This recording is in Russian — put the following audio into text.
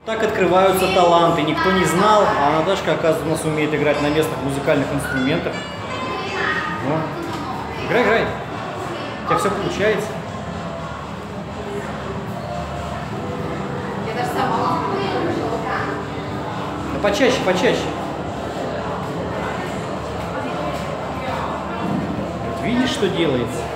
Так открываются таланты. Никто не знал, а Наташка, оказывается, у нас умеет играть на местных музыкальных инструментах. О. Играй, играй. У тебя все получается. Да почаще, почаще. Вот видишь, что делается?